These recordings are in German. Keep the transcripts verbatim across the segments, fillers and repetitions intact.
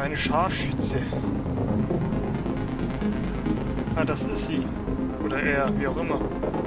Eine Scharfschütze. Ah, das ist sie. Oder er, wie auch immer.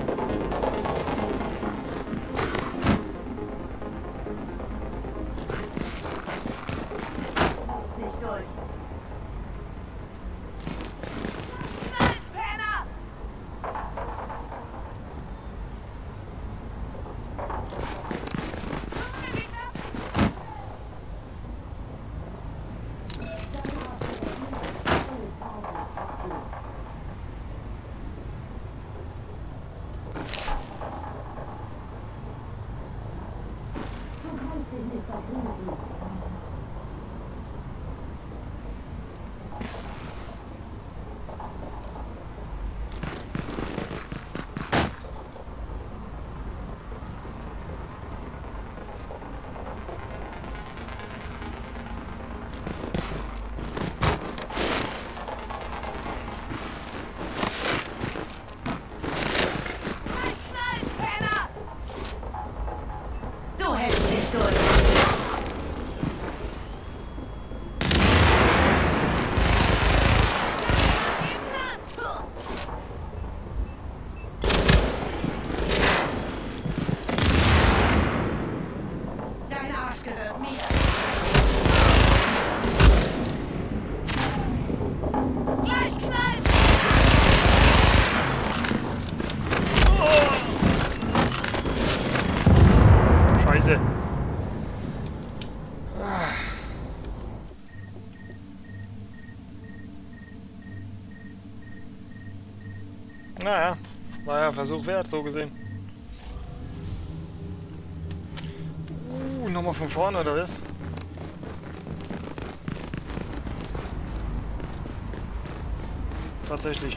Naja, war ja Versuch wert, so gesehen. Uh, nochmal von vorne, oder was? Tatsächlich.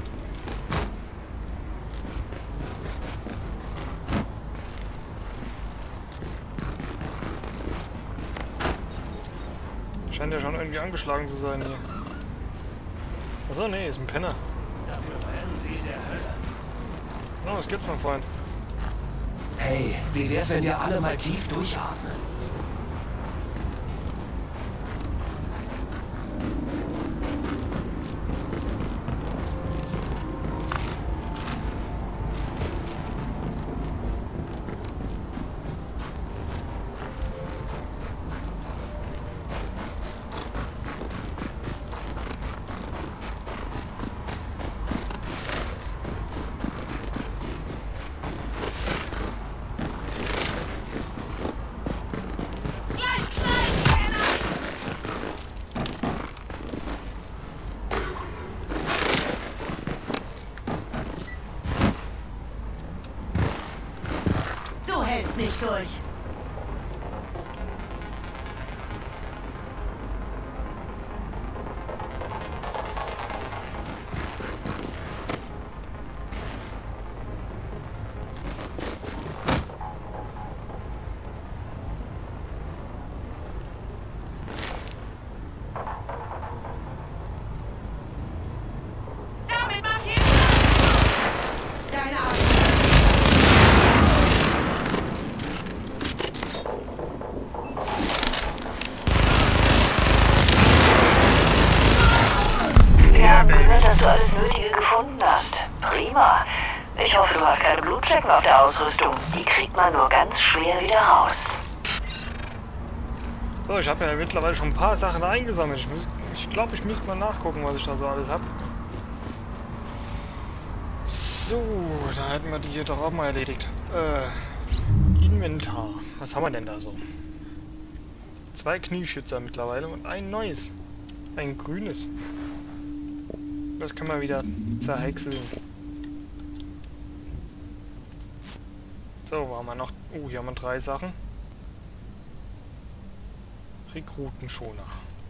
Scheint ja schon irgendwie angeschlagen zu sein hier. Achso, nee, ist ein Penner. Dafür werden Sie der Hölle. Oh, was gibt's, mein Freund? Hey, wie wär's, wenn wir alle mal tief durchatmen? Nicht durch. Dass du alles Nötige gefunden hast. Prima. Ich hoffe, du hast keine Blutflecken auf der Ausrüstung. Die kriegt man nur ganz schwer wieder raus. So, ich habe ja mittlerweile schon ein paar Sachen eingesammelt. Ich glaube, ich, glaub, ich müsste mal nachgucken, was ich da so alles habe. So, da hätten wir die hier doch auch mal erledigt. Äh, Inventar. Was haben wir denn da so? Zwei Knieschützer mittlerweile und ein neues. Ein grünes. Das kann man wieder zerhäckseln. So, wo haben wir noch? Oh, hier haben wir drei Sachen. Rekrutenschoner.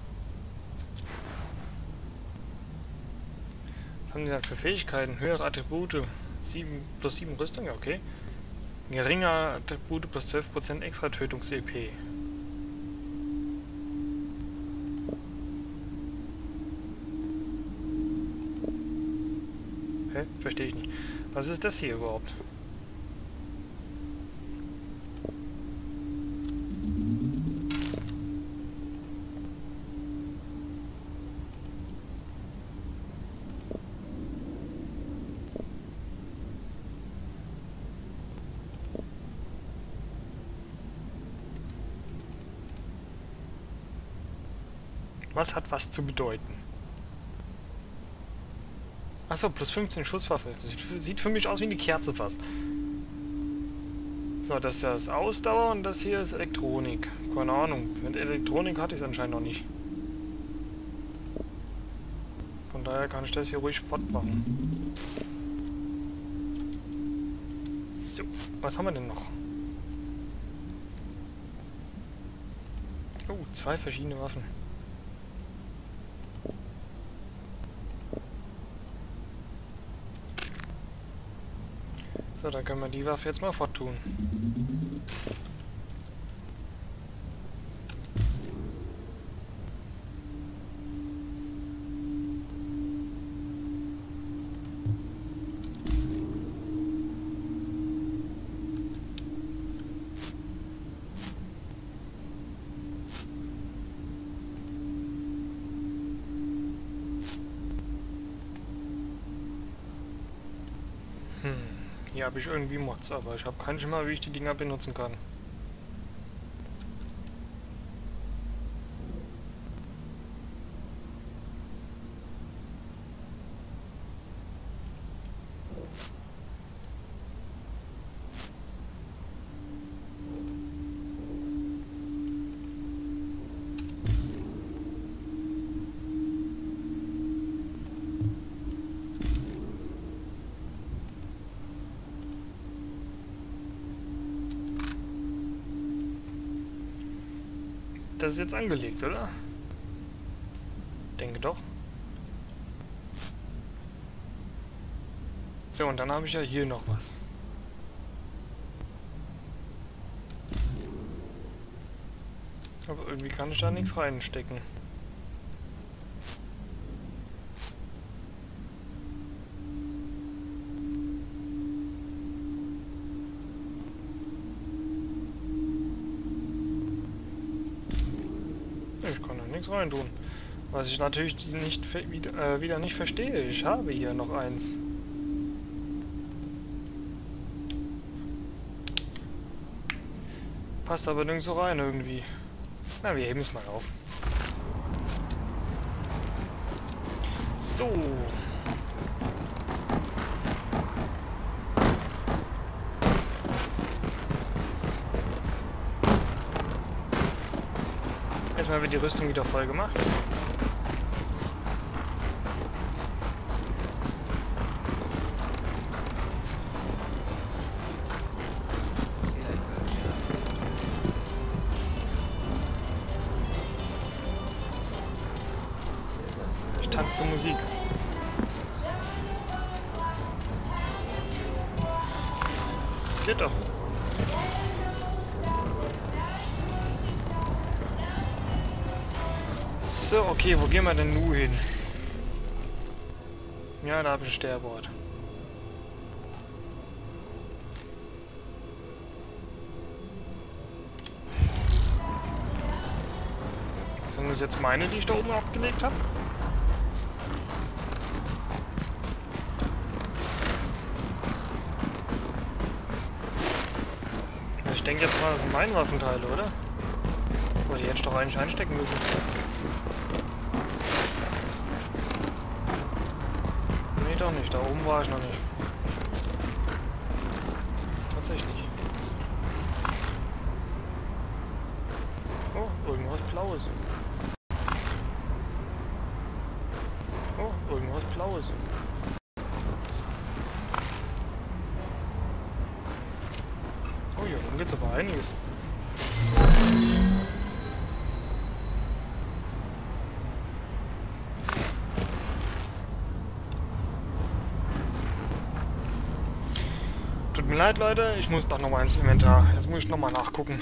Was haben die dann für Fähigkeiten? Höhere Attribute. sieben plus sieben Rüstung, ja, okay. Geringer Attribute plus zwölf Prozent extra Tötungs-E P. Hä? Verstehe ich nicht. Was ist das hier überhaupt? Was hat was zu bedeuten? Achso, plus fünfzehn Schusswaffe. Sieht, sieht für mich aus wie eine Kerze fast. So, das ist das Ausdauer und das hier ist Elektronik. Keine Ahnung. Mit Elektronik hatte ich es anscheinend noch nicht. Von daher kann ich das hier ruhig fortmachen. So, was haben wir denn noch? Oh, zwei verschiedene Waffen. So, dann können wir die Waffe jetzt mal forttun. Hm. Hier habe ich irgendwie Mods, aber ich habe keinen Schimmer, wie ich die Dinger benutzen kann. Das ist jetzt angelegt, oder? Denke doch. So, und dann habe ich ja hier noch was. Aber irgendwie kann ich da nichts reinstecken. Ich kann da nichts reintun. Was ich natürlich nicht wieder, äh, wieder nicht verstehe. Ich habe hier noch eins. Passt aber nirgendwo rein irgendwie. Na, wir heben es mal auf. So. Erstmal wird die Rüstung wieder voll gemacht. Ich tanze zur Musik. Geht doch. So, okay, wo gehen wir denn nun hin? Ja, da habe ich ein Sterbeort. Sind das jetzt meine, die ich da oben abgelegt habe? Ich denke jetzt mal, das sind meine Waffenteile, oder? Oh, die hätte ich doch eigentlich einstecken müssen. Nee, doch nicht. Da oben war ich noch nicht. Tatsächlich. Oh, irgendwas Blaues. Oh, irgendwas Blaues. Oh, hier oben geht's aber einiges. Tut mir leid, Leute, ich muss doch nochmal ins Inventar. Jetzt muss ich nochmal nachgucken.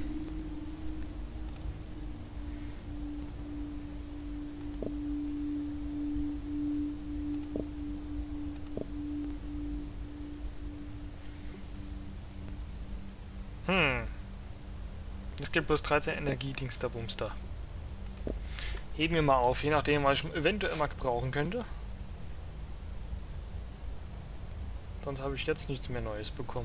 Hm. Es gibt bloß dreizehn Energiedings der Bumster. Heben wir mal auf, je nachdem, was ich eventuell mal gebrauchen könnte. Sonst habe ich jetzt nichts mehr Neues bekommen.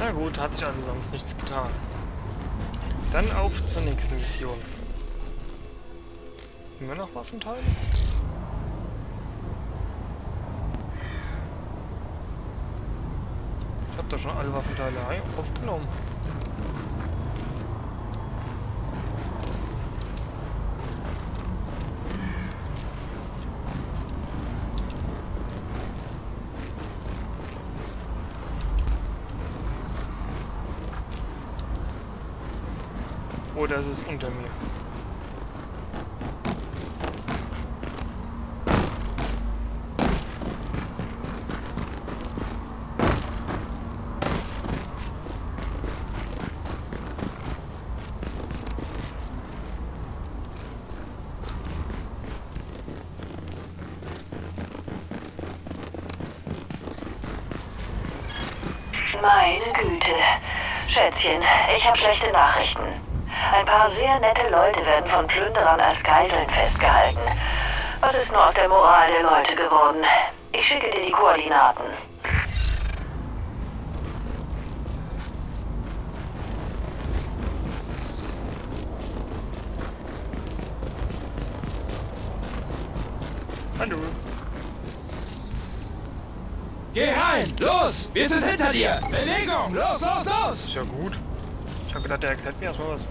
Na gut, hat sich also sonst nichts getan. Dann auf zur nächsten Mission. Haben wir noch Waffenteile? Ich hab doch schon alle Waffenteile aufgenommen. Oder ist es unter mir? Meine Güte. Schätzchen, ich habe schlechte Nachrichten. Ein paar sehr nette Leute werden von Plünderern als Geiseln festgehalten. Was ist nur aus der Moral der Leute geworden? Ich schicke dir die Koordinaten. Hallo. Geh rein! Los! Wir sind hinter dir! Bewegung! Los, los, los! Ist ja gut. Ich hab gedacht, der erklärt mir erstmal was.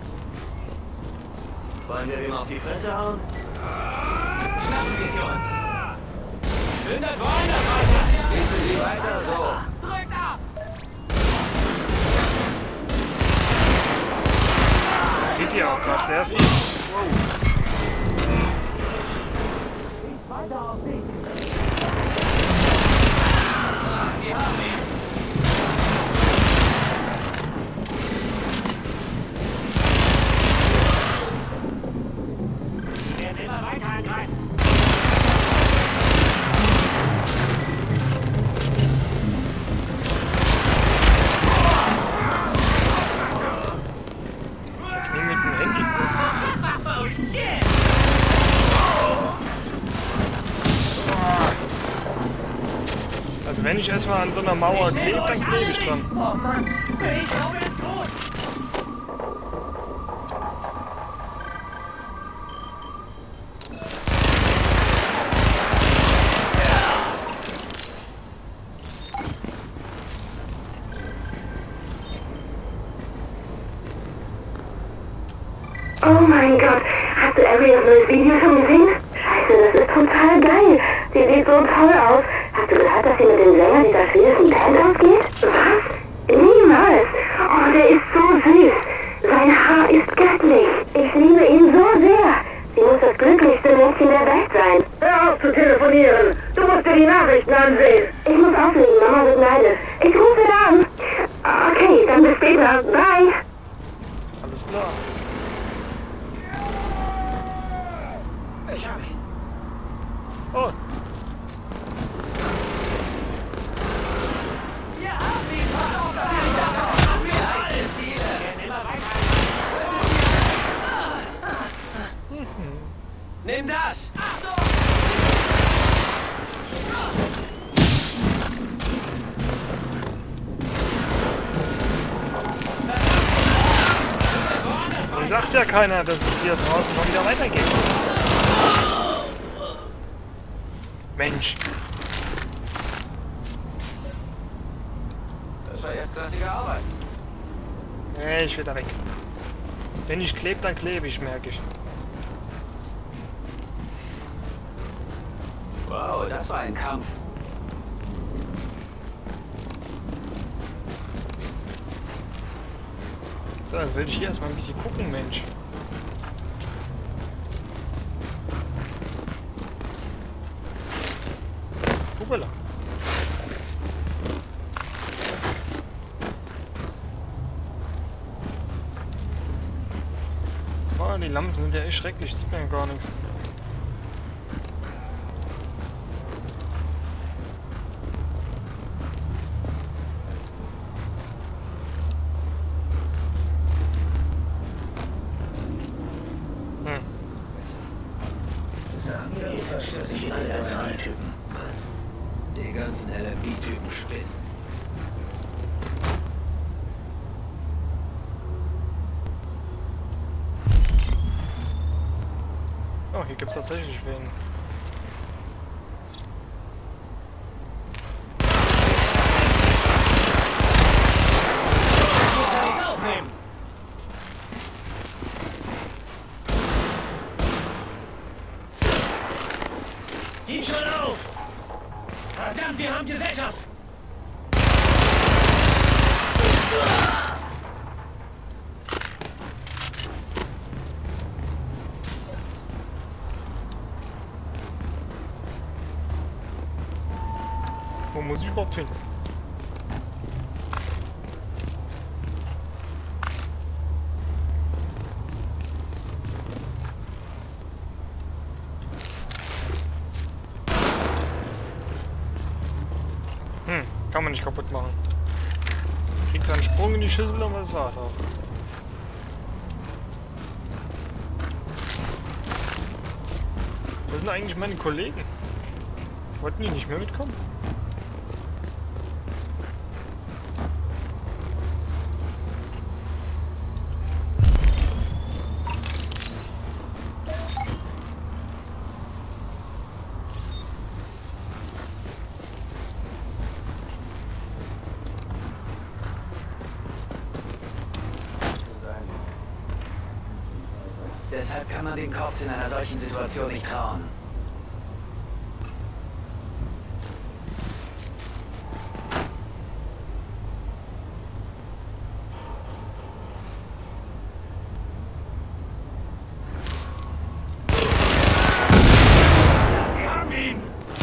Wollen wir ihm auf die Fresse hauen? Schnappen wir sie uns! Plündert woanders weiter! Wissen Sie weiter so! Drückt ab! Seht ihr auch gerade sehr viel. Wow. Wir haben ihn! Sie werden immer weiter angreifen! Knie mit dem Handy. Oh shit! Also wenn ich erstmal an so einer Mauer klebe, dann klebe ich dran. Oh Mann! Ich glaube, er ist tot! Oh mein Gott, hast du Arias neues Video schon gesehen? Scheiße, das ist total geil. Sie sieht so toll aus. Hast du gehört, dass sie mit dem Sänger dieser schwedischen Band ausgeht? Was? Niemals. Oh, der ist so süß. Sein Haar ist göttlich. Ich liebe ihn so sehr. Sie muss das glücklichste Mädchen der Welt sein. Hör auf zu telefonieren! Du musst dir die Nachrichten ansehen! Ich muss auflegen, Mama wird neidisch. Ich rufe ihn an. Okay, dann bis später. Bye. Alles klar. Ich hab ihn! Oh, Wir haben ihn! Verdammt! Wir haben Ziele! Wir werden immer weiter! Nimm das! Achtung! da sagt ja keiner, dass es hier draußen noch wieder weitergeht. Mensch. Das war erstklassige Arbeit. Nee, ich will da weg. Wenn ich klebe, dann klebe ich, merke ich. Wow, das war ein Kampf. So, jetzt will ich hier erstmal ein bisschen gucken, Mensch. Hoppala. Oh, die Lampen sind ja echt schrecklich, sieht man ja gar nichts. Die ganzen L M B-Typen spinnen. gibt's tatsächlich wen. Gib schon auf! Verdammt, wir haben Gesellschaft! Wo muss ich überhaupt hin? Hm, kann man nicht kaputt machen. Kriegt einen Sprung in die Schüssel, aber das war's auch. Wo sind eigentlich meine Kollegen? Wollten die nicht mehr mitkommen? Deshalb kann man den Cops in einer solchen Situation nicht trauen. Wir haben ihn!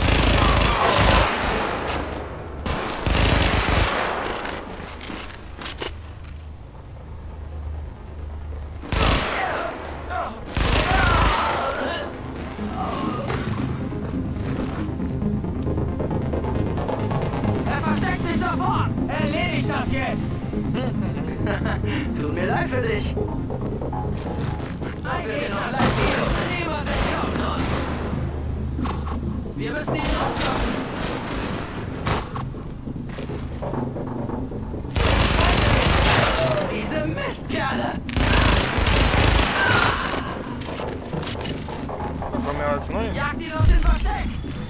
Erledigt das jetzt! Tut mir leid für dich. Was wird denn noch leid gehen? Niemand entkommt uns! Wir müssen ihn loskommen! Diese Mistkerle! Da kommen wir als neu. Jagt ihn aus dem Versteck!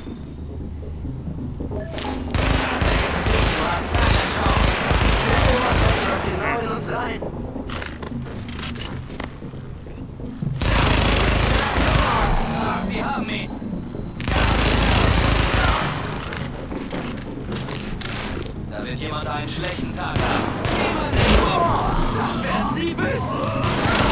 Genau in uns rein. Sie haben ihn! Da wird jemand einen schlechten Tag haben. Niemand entkommt! Das werden sie büßen!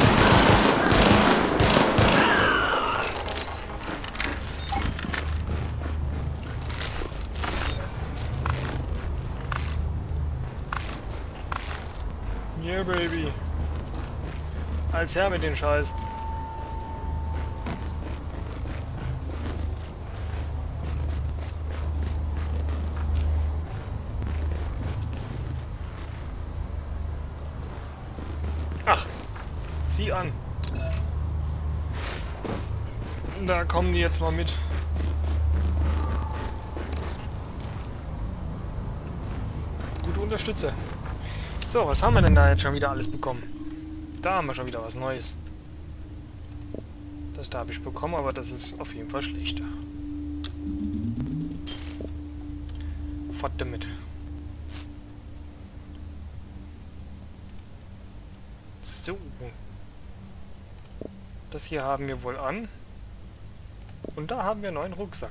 Yeah, baby. Als Herr mit dem Scheiß. Ach, sieh an. Da kommen die jetzt mal mit. Gute Unterstützer. So, was haben wir denn da jetzt schon wieder alles bekommen? Da haben wir schon wieder was Neues. Das da habe ich bekommen, aber das ist auf jeden Fall schlechter. Fort damit. So. Das hier haben wir wohl an. Und da haben wir einen neuen Rucksack.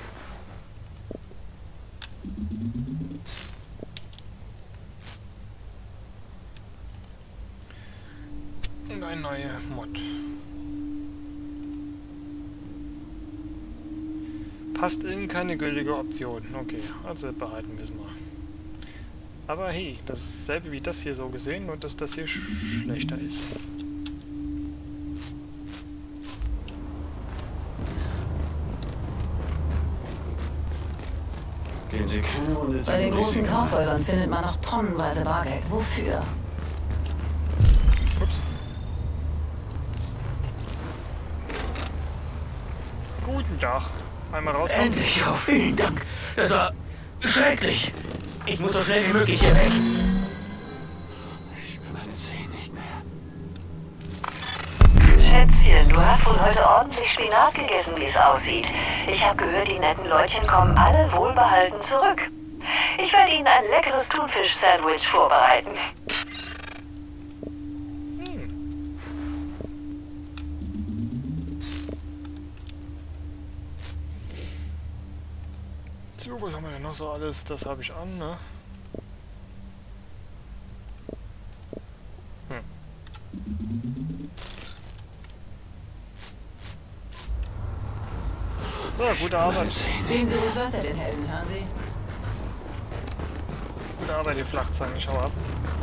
Und ein neuer Mod. Passt in keine gültige Option. Okay, also behalten wir es mal. Aber hey, das ist dasselbe wie das hier so gesehen, nur dass das hier sch schlechter ist. Gehen Sie keine Runde. Bei den großen Kaufhäusern findet man noch tonnenweise Bargeld. Wofür? Ups. Guten Tag. Einmal rauskommen. Endlich, oh, vielen Dank. Das war schrecklich. Ich muss so schnell wie möglich hier weg. Ich spüre meine Zehen nicht mehr. Schätzchen, du hast wohl heute ordentlich Spinat gegessen, wie es aussieht. Ich habe gehört, die netten Leutchen kommen alle wohlbehalten zurück. Ich werde Ihnen ein leckeres Thunfisch-Sandwich vorbereiten. Hm. So, was haben wir denn noch so alles? Das habe ich an, ne? Hm. So, gute Arbeit. Gehen Sie ruhig weiter, den Helden, hören Sie? Gute Arbeit, die Flachzangen, schau ab.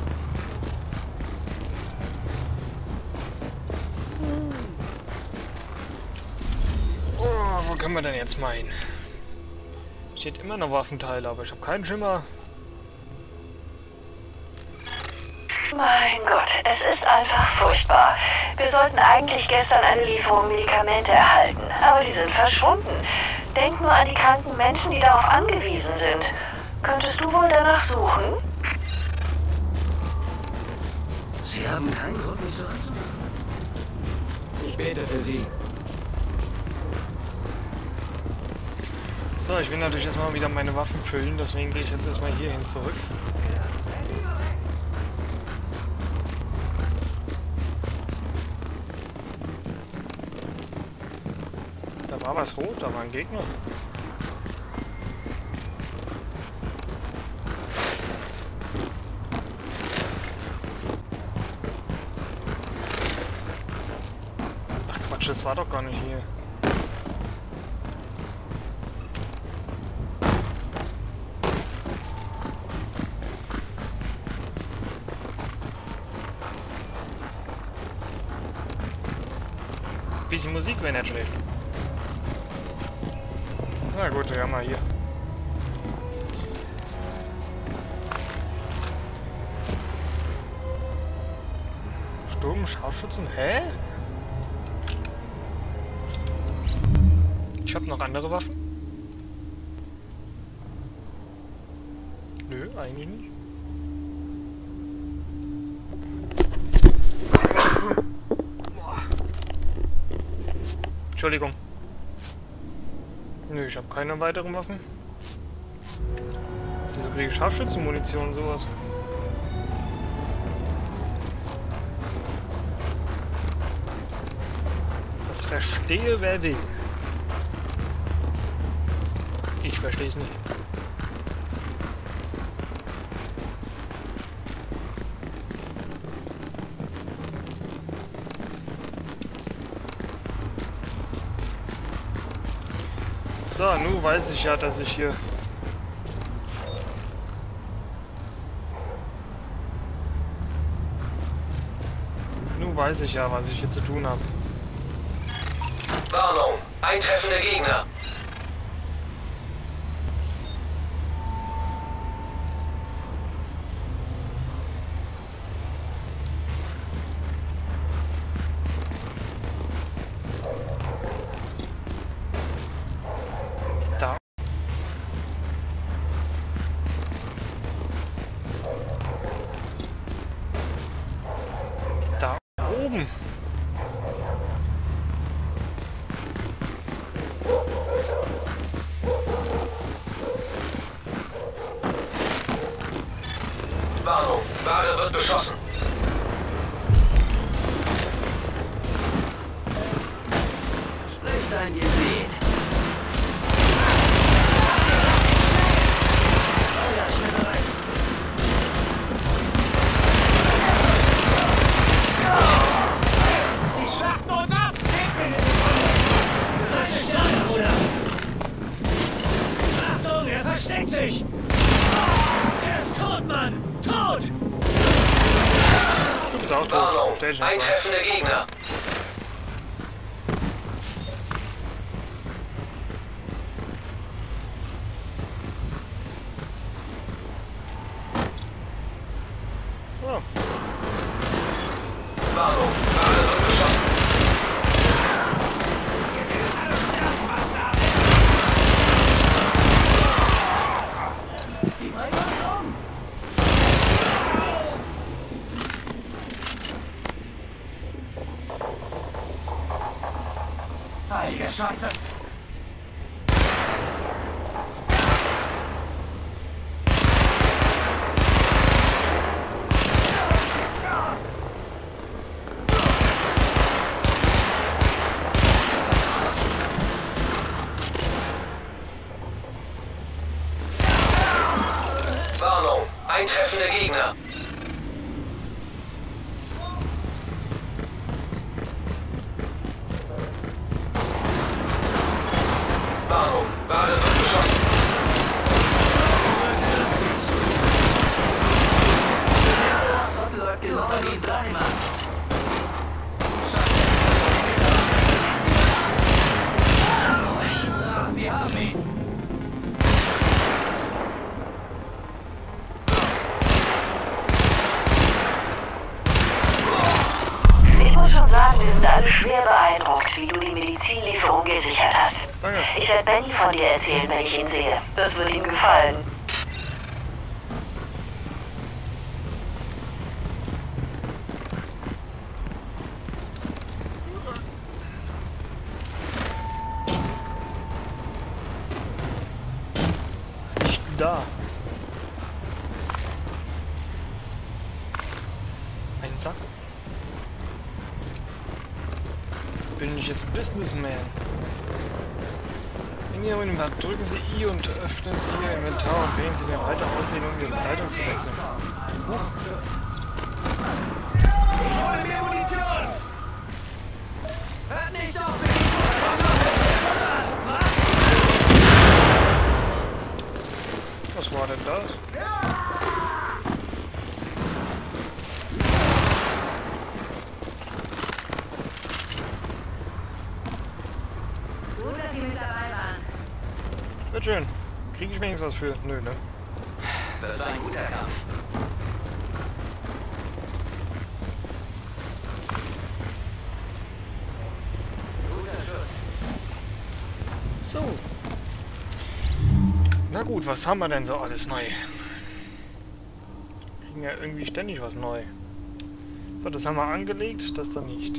Oh, wo können wir denn jetzt mal hin? Steht immer noch Waffenteile, aber ich habe keinen Schimmer. Mein Gott, es ist einfach furchtbar. Wir sollten eigentlich gestern eine Lieferung Medikamente erhalten, aber die sind verschwunden. Denk nur an die kranken Menschen, die darauf angewiesen sind. Könntest du wohl danach suchen? Sie haben keinen Grund, mich so anzumachen. Ich bete für Sie. So, ich will natürlich erstmal wieder meine Waffen füllen, deswegen gehe ich jetzt erstmal hierhin zurück. Da war was rot, da war ein Gegner. Ach Quatsch, das war doch gar nicht hier. Bisschen Musik, wenn er schläft. Na gut, wir haben mal hier. Sturm, Scharfschützen, hä? Ich habe noch andere Waffen? Nö, eigentlich nicht. Entschuldigung. Nö, ich habe keine weiteren Waffen. Wieso kriege ich Scharfschützenmunition und sowas? Das verstehe wer will. Ich verstehe es nicht. So, nun weiß ich ja, dass ich hier... Nun weiß ich ja, was ich hier zu tun habe. Warnung! Eintreffende Gegner! Da. Da oben. Warnung! Ware wird beschossen! Sprich dein Gebet! Die schlachten uns ab! Das ist schade, Bruder! Achtung, er versteckt sich! Er ist tot, Mann! Tot! Du bist auch tot. Warnung! Stell dich nicht so an. Eintreffende Gegner! Oh. Warnung! Ware wird beschossen! Die Meinung um! Scheiße! Warnung, eintreffende Gegner. Warnung, Ware wird beschossen. Läuft genau wie Daima. Sie haben ihn. Ich muss schon sagen, wir sind alle schwer beeindruckt, wie du die Medizinlieferung gesichert hast. Danke. Ich werde Benny von dir erzählen, wenn ich ihn sehe. Das wird ihm gefallen. Ist nicht da. Ein Sack. Bin ich jetzt Businessman? In Ihrem Inventar drücken Sie I und öffnen Sie Ihr Inventar und wählen Sie den Reiter aussehen, um Ihre Kleidung zu wechseln. Hol mir Munition! Hört nicht auf mich! Was war denn das? Gut, dass Sie mit dabei waren. Wird schön. Kriege ich wenigstens was für? Nö, ne? Das war ein guter Kampf. Guter Schuss. So. Na gut, was haben wir denn so alles neu? Kriegen ja irgendwie ständig was neu. So, das haben wir angelegt, das dann nicht.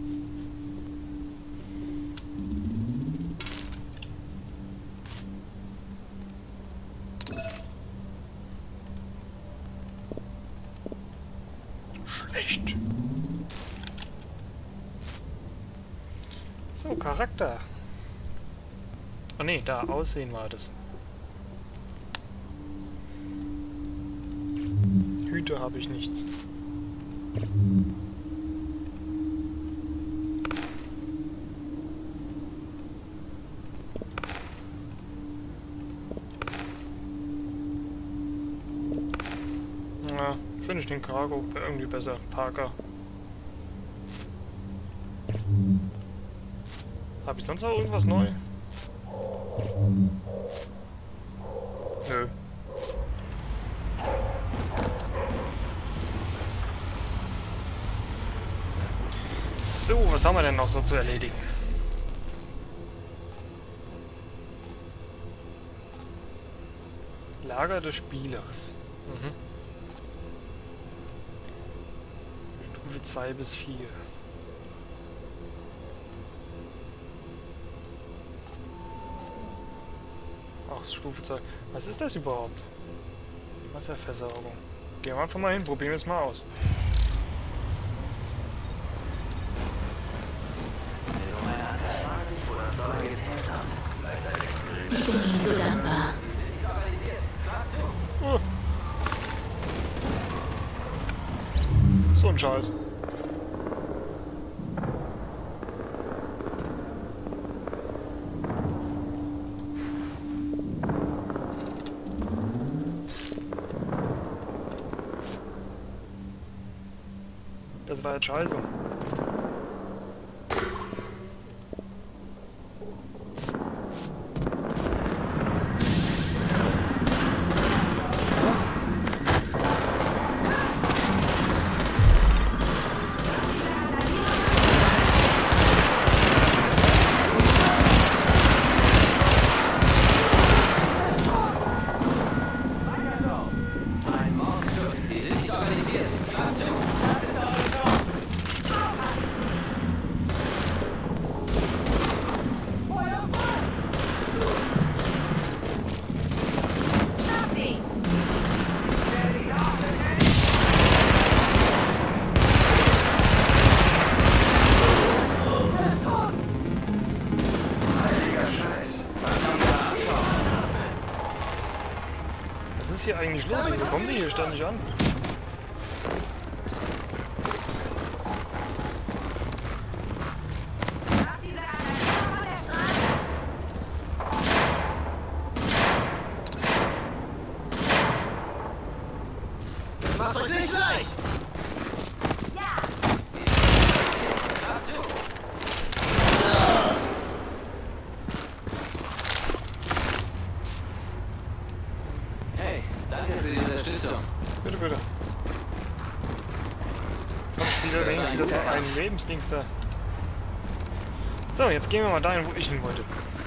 Schlecht. So, Charakter. Oh ne, da, Aussehen war das. Hüte habe ich nichts. Na, finde ich den Cargo irgendwie besser. Parker. Habe ich sonst noch irgendwas neu? Nö. So, was haben wir denn noch so zu erledigen? Lager des Spielers. Mhm. Stufe zwei bis vier. Ach, Stufe zwei. Was ist das überhaupt? Wasserversorgung. Gehen wir einfach mal hin, probieren wir es mal aus. Ich bin Ihnen so dankbar. Oh. So ein Scheiß. Das war jetzt scheiße. Was ist hier eigentlich los? Wieso kommen die hier ständig an? Macht euch nicht leicht! Hey, danke für die Unterstützung. Bitte, bitte. Kommt wieder, wenigstens wieder so ein Lebensdings da. So, jetzt gehen wir mal dahin, wo ich hin wollte.